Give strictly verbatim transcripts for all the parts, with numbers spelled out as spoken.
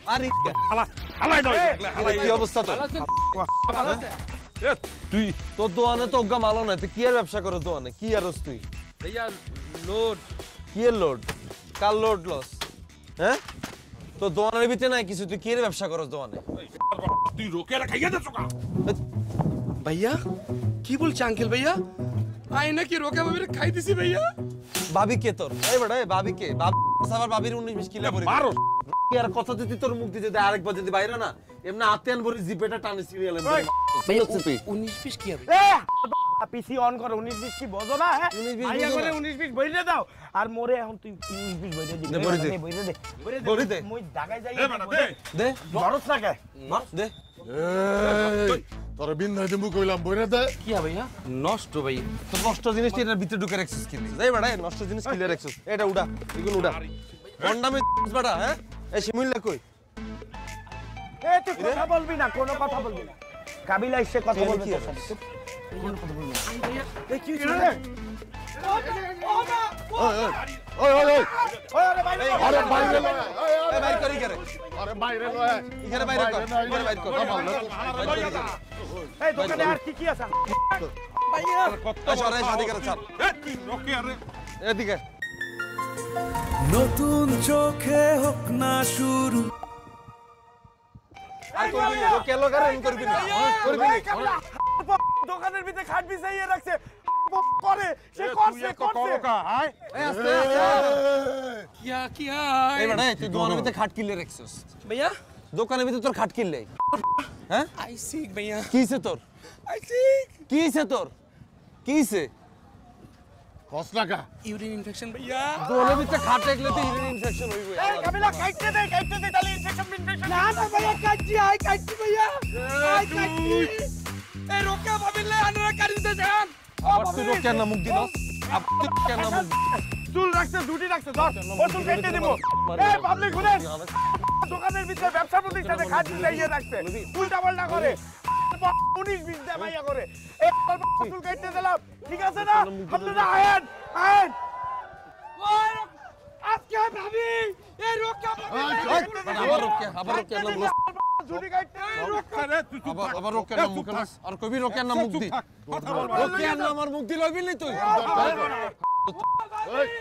আরে হালা হালাই দাও হালাই কি অবস্থা তো এ তুই তোর দোকানে তো অজ্ঞা মালো না তুই কি আর ব্যবসা করো দোকানে কি আর তুই ভাইয়া লোড কি এর লোড কার লোড লস হ্যাঁ তো দোকানের ভিতরে নাই কিছু তুই কি এর ব্যবসা করো দোকানে তুই রোকে খাইয়া দে চোকা ভাইয়া কি বলছ আঙ্কেল ভাইয়া আই নাকি রোকে ভাবিরে খাই দিছি ভাইয়া ভাবি কে তোর এই বেটা এই ভাবি কে ভাবি সাবার ভাবির উনিশ বিশ কিলো পড়ি মারো কি আর কথা দিতি তোর মুখ দিয়ে যদি আরেকবার যদি বাইরে না এমনি আতেন ভরি জিপেটা টানে সিরিয়াল তুই উনিশ বিশ কি হবে পিসি অন করো উনিশ বিশ কি বোঝো না হ্যাঁ আইয়া করে উনিশ বিশ বইরে দাও আর মোরে এখন তুই উনিশ বিশ বইরে দিবি বইরে দে বইরে দে বইরে দে মই ঢাকায় যাই দে বেটা দে দে বরস না কে মার দে এই তোর বিন্দাই দিমু কইলাম বইরে দে কি হবে ভাইয়া নষ্ট ভাই তো নষ্ট জিনিস এটার ভিতরে ঢুকে রাখছিস কি যাই বেটা এই নষ্ট জিনিস কিলে রাখছিস এটা উড়া এগুলো উড়া বন্ডামে বেটা হ্যাঁ এই শিমুল্লা কই এ তুই কথা বলবি না কোনো কথা বলবি না কাবিলা এসে কথা বলবে তোর সাথে কোনো কথা বলবি না এই কি রে ওই ওই ওই আরে ভাই আরে বাইরে লয় এই বাইর করি করে আরে বাইরে লয় এখানে বাইরে কর এখানে বাইর কর এই দোকানে আর কি কি আছে ভাইয়া এই সরাই শাদি করে ছাড় এ তুই রোকে আরে এদিকে নতুন চোখে হোক না শুরু আর করবি না রোকে এলো করে করবি না করবি না দোকানের ভিতরে খাট বিছাইয়ে রাখছে করে সে করছে করছে হাই এই আস্তে আস্তে কিয়া কিয়া এই বেটা তুই দোকানের ভিতরে খাট কিলে রাখছিস ভাইয়া দোকানের ভিতরে তোর খাট কিনলে হ্যাঁ আই সিক ভাইয়া কিছে তোর আই সিক কিছে তোর কিছে কস টাকা ইউরিন ইনফেকশন ভাইয়া দোকানের ভিতরে খাট রাখলে তো ইউরিন ইনফেকশন হইবে এই কাবিলা কাটতে দে কাটতে দে তাহলে ইনফেকশন ইনফেকশন না না ভাইয়া কাটছি আই কাটছি ভাইয়া আই কাটছি এই রোকে ভাবিলে আনরা কাটি দিতে যান আবার তুই রোকে না মুখ দিলস আবার তুই কেন মুখ চুল রাখছে দুটি রাখছে ধর ও চুল কেটে দিব এই পাবলিক শুনেন দোকানের ভিতরে ব্যবসা প্রতিষ্ঠানে খাট বিছাইয়ে রাখছে উল্টা পাল্টা করে উনিশ বিশ দে ভাইয়া করে এই চুল কেটে দিলাম ঠিক আছে না আপনারা আয়েন আয়েন ওই আজকে ভাবি এই রোকে আবার রোকে আবার রোকে না মুখ ঝুটি কাটতে রোকে রে তুই চুপ আবার থাক আবার রোকে না মুখ আর কবি রোকে না মুখ দি কথা বল রোকে না আমার মুখ দি লইবি নি তুই এই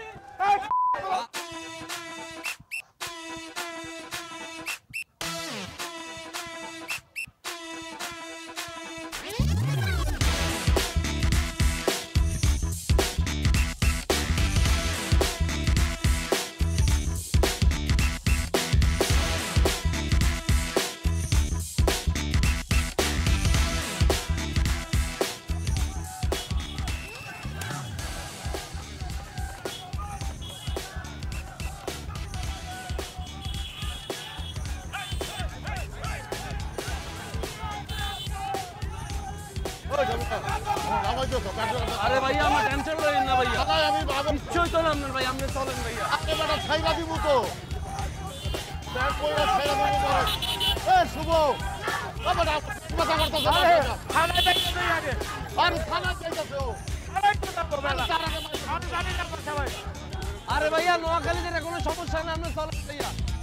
নামাই তো কাটে আরে ভাইয়া আমার টেনশন লইন না ভাইয়া আমি বাবা কিচ্ছুই তো না আপনার ভাই আপনি চলেন ভাইয়া আরে বেটা ছাইরা দিমু তো দেখ কইরা ছাইরা দিমু করে এ শুভ বাবা না কথা করতেছ আরে খানা দেখতে দে আগে আরে থানা যাইতাছে ও আরে একটু দাও বেলা আমি জানি না কথা ভাই আরে ভাইয়া নোয়াখালীতে কোনো সমস্যা না আপনি চলেন ভাইয়া